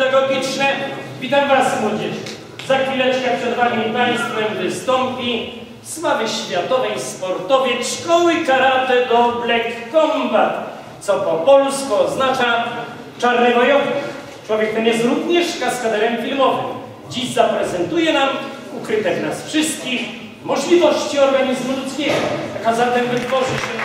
pedagogiczne. Witam Was, młodzież. Za chwileczkę przed Wami Państwem wystąpi sławy światowej sportowiec szkoły karate do Black Combat, co po polsku oznacza czarny wojownik. Człowiek ten jest również kaskaderem filmowym. Dziś zaprezentuje nam ukryte w nas wszystkich możliwości organizmu ludzkiego, a zatem wytworzy się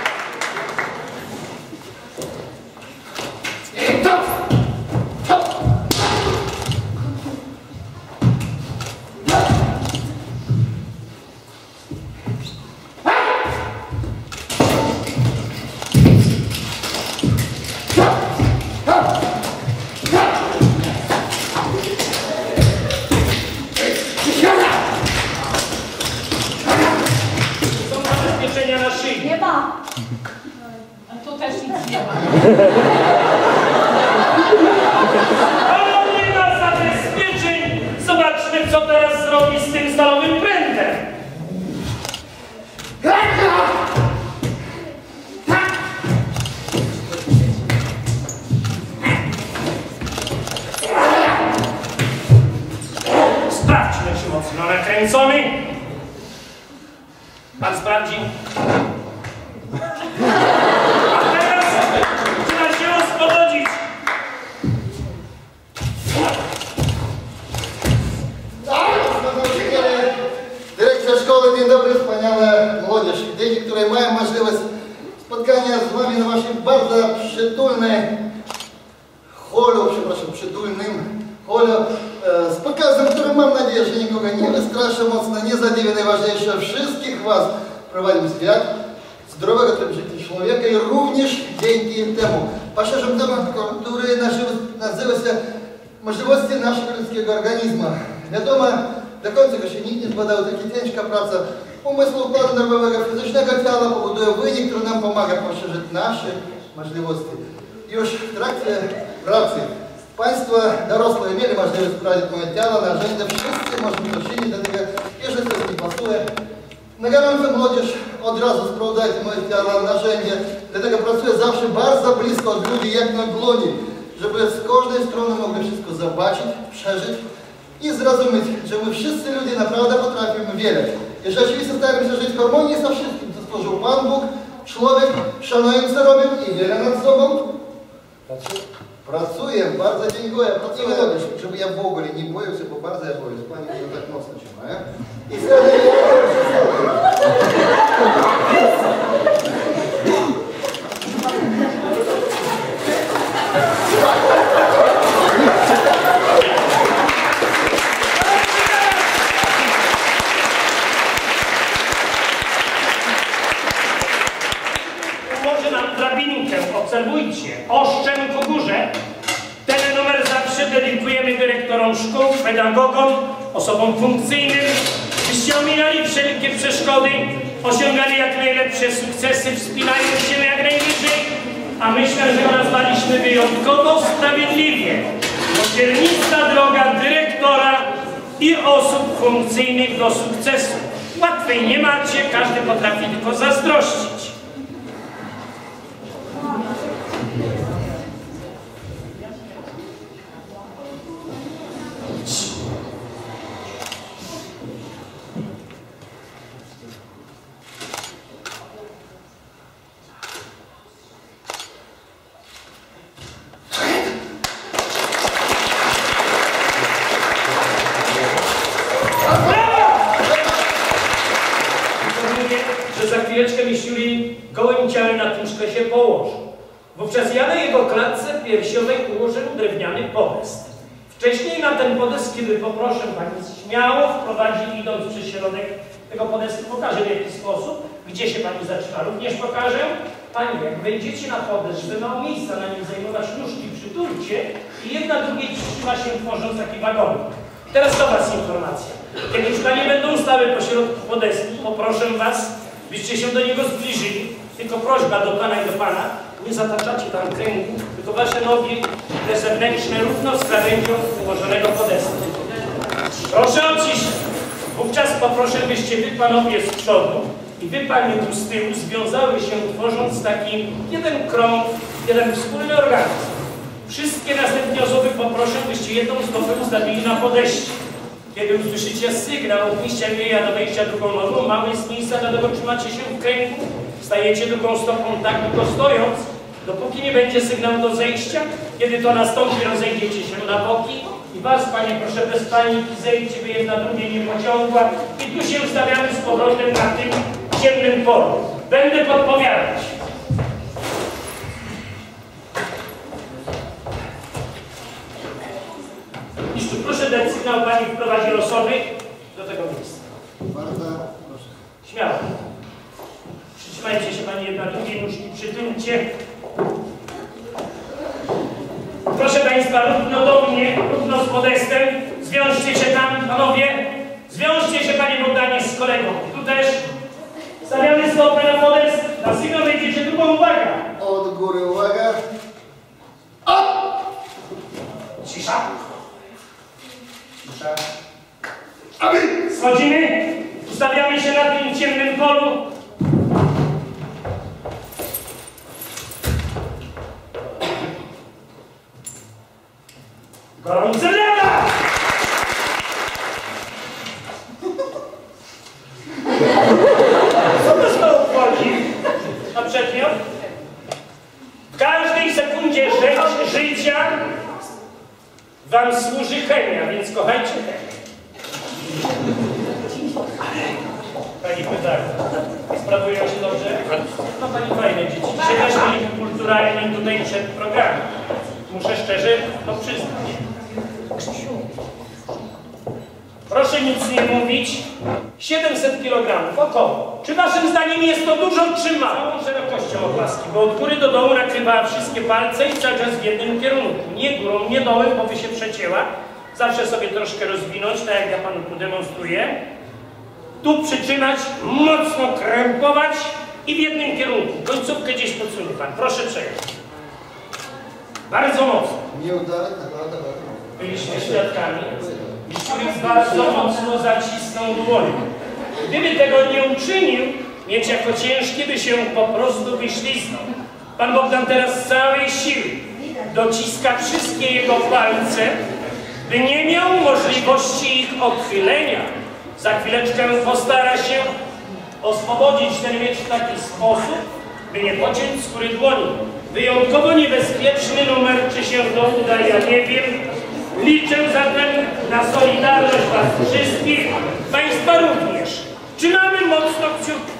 nie ma. A tu też nic nie ma. Ale nie ma zabezpieczeń! Zobaczmy, co teraz zrobi z tym stalowym prętem. Sprawdźmy, czy mocno nakręcony. Pan sprawdzi. A teraz trzeba się oswobodzić. Dyrektor szkoły, dzień dobry, wspaniała młodzież. Dzieci, które mają możliwość spotkania z Wami na Waszym bardzo przytulnym holu, przytulnym holu, z pokazem, który mam nadzieję, że nikogo nie wystraszy mocno, nie zadziwi. Najważniejsze, wszystkich Was prowadzi w świat zdrowego trybu życia człowieka i również dzięki temu poszerzym temat, który nazywa się możliwości naszego ludzkiego organizmu. Wiadomo, do końca go się nikt nie zbadał, taka ciężka praca umysłu, układu nerwowego, fizycznego ciała powoduje wynik, który nam pomaga poszerzyć nasze możliwości. Już w trakcie pracy Państwo dorosłe mieli możliwość sprawdzić moje ciało, narzędzia, wszyscy możemy to czynić, dlatego jeżeli coś nie pasuje, na gorąco młodzież od razu sprawdzajcie moje ciało, narzędzia, dlatego pracuję zawsze bardzo blisko od ludzi, jak na dłoni, żeby z każdej strony mogli wszystko zobaczyć, przeżyć i zrozumieć, że my wszyscy ludzie naprawdę potrafimy wiele. I rzeczywiście staramy się żyć w harmonii ze wszystkim, co stworzył Pan Bóg, człowiek, szanując co robią i wiele nad sobą. Pracuję, bardzo dziękuję, pracuję, żeby ja w ogóle nie boję się, bo bardzo ja boję, Pani mnie tak mocno trzyma, nie? I Ułożę nam drabinkę, obserwujcie, oszczem ku górze. Ten numer zawsze dedykujemy dyrektorom szkół, pedagogom, osobom funkcyjnym, byście ominęli wszelkie przeszkody, osiągali jak najlepsze sukcesy, wspinając się jak najwyżej, a myślę, że nazwaliśmy wyjątkowo sprawiedliwie. Mociernicza droga dyrektora i osób funkcyjnych do sukcesu. Łatwej nie macie, każdy potrafi tylko zazdrościć. Że za chwileczkę mistrz Juri gołym ciałem na tłuszkę się położy. Wówczas ja na jego klatce piersiowej ułożę drewniany podest. Wcześniej na ten podest, kiedy poproszę Pani śmiało wprowadzi, idąc przez środek tego podestu, pokażę w jaki sposób, gdzie się Pani zatrzyma. Również pokażę Pani, jak wejdziecie na podest, żeby mało miejsca na nim zajmować nóżki, przytulcie i jedna drugiej trzyma się, tworząc taki wagonik. Teraz do Was informacja. Kiedy już Panie będą stały po środku podestu, poproszę Was, byście się do niego zbliżyli. Tylko prośba do Pana i do Pana, nie zataczacie tam kręgu, tylko Wasze nogi, te zewnętrzne, równo z krawędzią ułożonego podestu. Proszę o ciszę. Wówczas poproszę, byście Wy Panowie z przodu i Wy Panie tu z tyłu związały się, tworząc taki jeden krąg, jeden wspólny organizm. Wszystkie następne osoby poproszę, byście jedną stopę ustawili na podejście. Kiedy usłyszycie sygnał od wyjścia mieja do wejścia drugą nogą, mało jest miejsca, dlatego trzymacie się w kręgu. Stajecie drugą stopą tak długo stojąc, dopóki nie będzie sygnał do zejścia. Kiedy to nastąpi, rozejdziecie się na boki i was, panie, proszę bez paniki, zejdźcie, by jedna drugiej nie pociągła. I tu się ustawiamy z powrotem na tym ciemnym polu. Będę podpowiadać. Mistrzu, proszę dać sygnał, pani wprowadzi osoby do tego miejsca. Bardzo proszę. Śmiało. Przytrzymajcie się pani jedna drugiej, nóżki przytulcie. Proszę państwa, równo do mnie, równo z podestem. Zwiążcie się tam, panowie. Zwiążcie się, panie Bogdanie, z kolegą. Tu też. Stawiamy stopę na podest. Na sygnał wejdziecie drugą, uwaga. Od góry uwaga. Cisza. Cisza. Schodzimy. Ustawiamy się na tym ciemnym polu. Gorące lewa! Co to z to obchodzi? A przedmiot? W każdej sekundzie życia wam służy chemia, więc kochajcie chemię. Pani pytanie, sprawują się dobrze? No pani fajne dzieci. Dzisiaj też byli kulturalni tutaj przed programem. Muszę szczerze to przyznać. Proszę nic nie mówić. 700 kg, około. Czy waszym zdaniem jest to dużo, czy mało? Całą szerokością opaski, bo od góry do dołu nakrywała wszystkie palce i cały czas w jednym kierunku. Nie górą, nie dołem, bo by się przecięła. Zawsze sobie troszkę rozwinąć, tak jak ja panu tu demonstruję. Tu przytrzymać, mocno krępować i w jednym kierunku. Końcówkę gdzieś podsunie pan. Proszę przejąć. Bardzo mocno. Nie udaje, Byliśmy świadkami. Mistrz bardzo mocno zacisnął dłoń. Gdyby tego nie uczynił, mieć jako ciężkie by się po prostu wyśliznął. Pan Bogdan teraz z całej siły dociska wszystkie jego palce, by nie miał możliwości ich odchylenia. Za chwileczkę postara się oswobodzić ten miecz w taki sposób, by nie pociąć skóry dłoni. Wyjątkowo niebezpieczny numer, czy się to uda, ja nie wiem. Liczę zatem na solidarność was wszystkich, państwa również. Trzymamy mocno kciuki.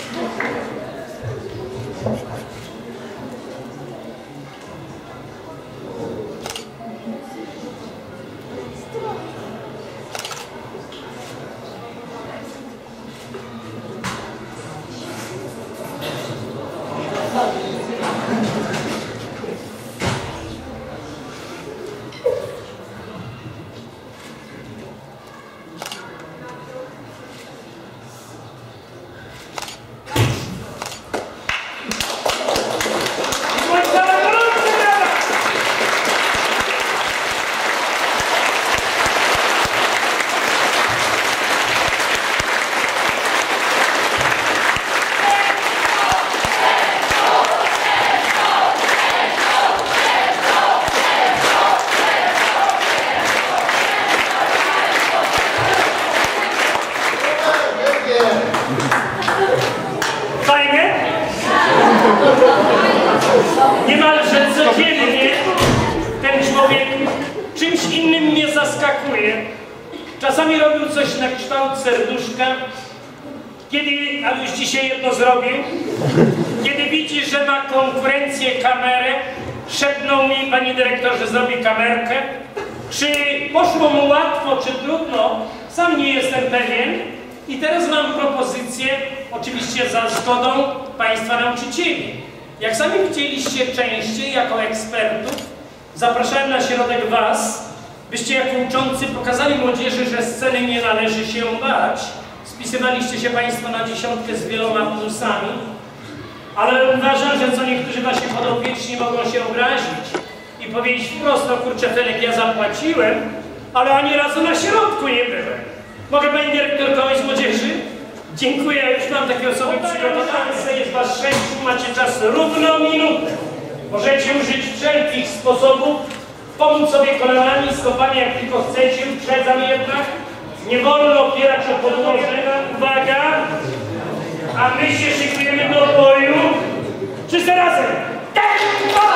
Niemalże codziennie ten człowiek czymś innym mnie zaskakuje. Czasami robił coś na kształt serduszka, kiedy, ale już dzisiaj jedno zrobił, kiedy widzi, że ma konkurencję, kamerę, szepnął mi, panie dyrektorze, zrobi kamerkę. Czy poszło mu łatwo, czy trudno, sam nie jestem pewien. I teraz mam propozycję, oczywiście za zgodą państwa nauczycieli. Jak sami chcieliście częściej, jako ekspertów, zapraszałem na środek was, byście jako uczący pokazali młodzieży, że sceny nie należy się bać. Spisywaliście się państwo na 10 z wieloma plusami, ale uważam, że co niektórzy wasi podopieczni mogą się obrazić i powiedzieć wprost, no kurczę Felek, ja zapłaciłem, ale ani razu na środku nie byłem. Mogę pani dyrektor kogoś z młodzieży? Dziękuję, już mam takie osoby przygotowane. Jest was 6, macie czas równo minutę. Możecie użyć wszelkich sposobów, pomóc sobie kolanami, stopami jak tylko chcecie. Uprzedzam jednak, nie wolno opierać o podłoże. Uwaga! A my się szykujemy do boju. Wszyscy razem! Tempo!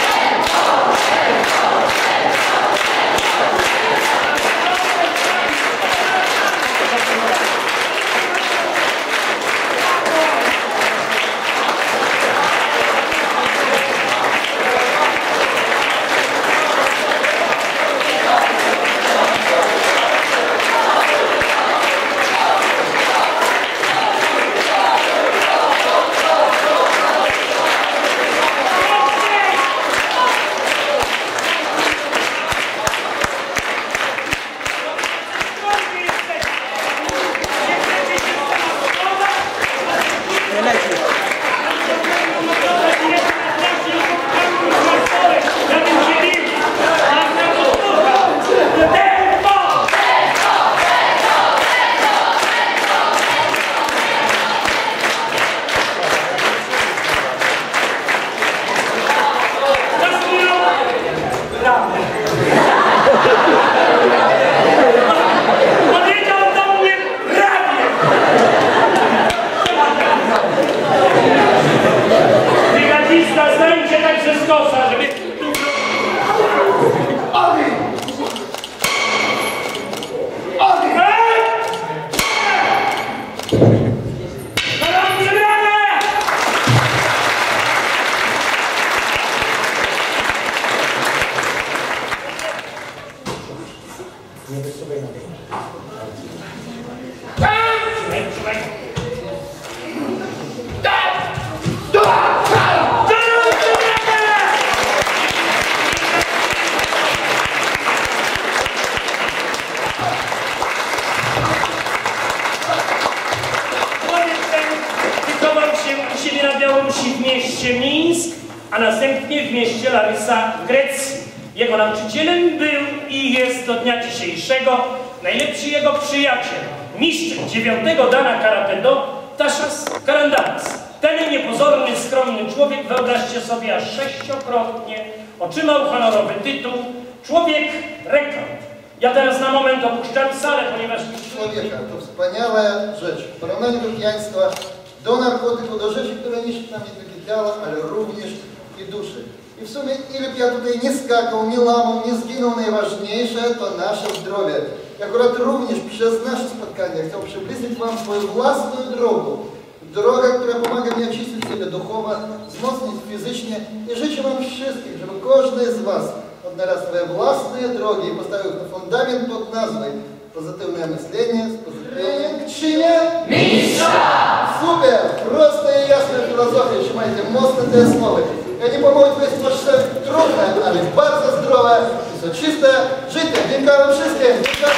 w mieście Mińsk, a następnie w mieście Larysa w Grecji. Jego nauczycielem był i jest do dnia dzisiejszego najlepszy jego przyjaciel, mistrz 9. dana Karate-do, Taszas Karandanis. Ten niepozorny, skromny człowiek, wyobraźcie sobie, aż 6-krotnie otrzymał honorowy tytuł Człowiek Rekord. Ja teraz na moment opuszczam salę, ponieważ... Człowieka to wspaniała rzecz. W porównaniu do pijaństwa, do narkotyku, do rzeczy, które niszczą nam nie tylko ciała, ale również i duszy. I w sumie, ile by ja tutaj nie skakał, nie lamał, nie zginął, najważniejsze to nasze zdrowie. I akurat również przez nasze spotkanie chcę przybliżyć Wam swoją własną drogę. Droga, która pomaga mi oczyścić siebie duchowo, wzmocnić fizycznie i życzę Wam wszystkim, żeby każdy z Was odnalazł swoje własne drogi i postawił na fundament pod nazwą pozytywne myślenie z pozytywnym czynie mistrza! Super! Prosta i jasna filozofia, trzymajcie mocno te słowy. Ja nie pomogę Państwu trudne, ale bardzo zdrowe i soczyste życie. Dziękuję Wam wszystkim!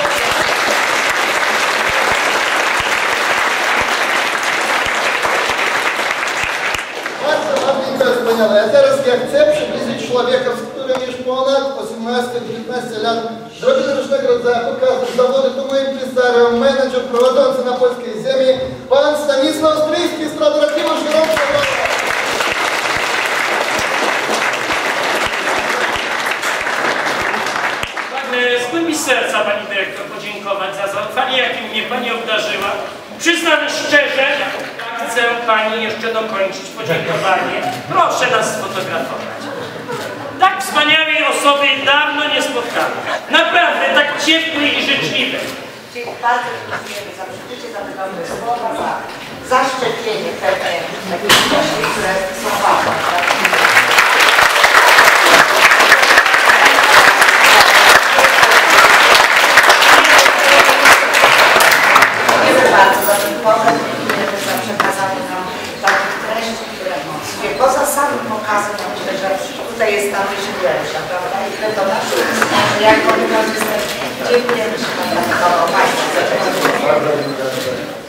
Bardzo Wam dziękuję, wspaniale. A teraz ja chcę przybliżyć człowieka, z którym już ponad 18-19 lat zrobili różnego rodzaju pokazy, zawody, to moim pisarem, menedżer prowadzący na polskiej ziemi, pan Stanisław Stryjski z Tradorakimu Żyrowca. Z głębi serca Pani Dyrektor podziękować za zaufanie, jakim mnie Pani obdarzyła. Przyznam szczerze, chcę Pani jeszcze dokończyć podziękowanie. Proszę nas sfotografować. Tak wspaniałej osoby dawno nie spotkałem. Naprawdę tak ciepły i życzliwy. Bardzo dziękujemy za przybycie, za te dobre słowa, za zaszczepienie pewnych myśli, które są ważne. Dziękuję bardzo za ten pokaz, dziękuję też za przekazanie nam takich treści, które sobie poza samym pokazem, ja myślę, że tutaj jest ta myśl głębsza, prawda? I to nasze uznanie, jak powinno wystąpić. Dziękujemy, że Państwo za to.